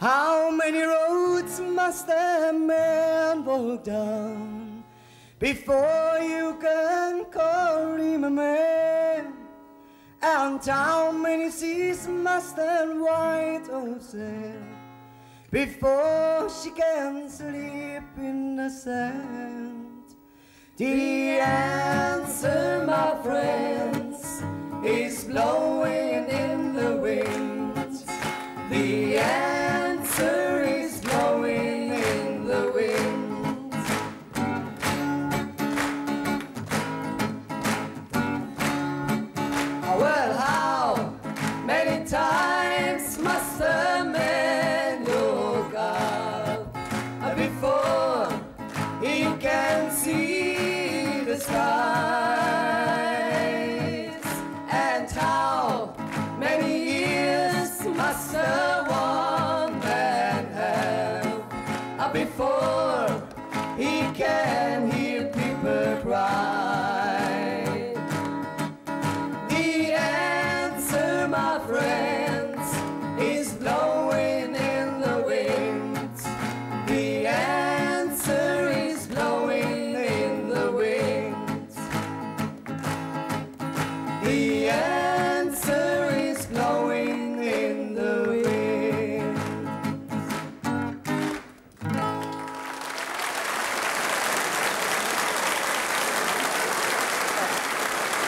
How many roads must a man walk down before you can call him a man? And how many seas must a white horse sail before she can sleep in the sand? The answer, my friends, is blowing in the wind.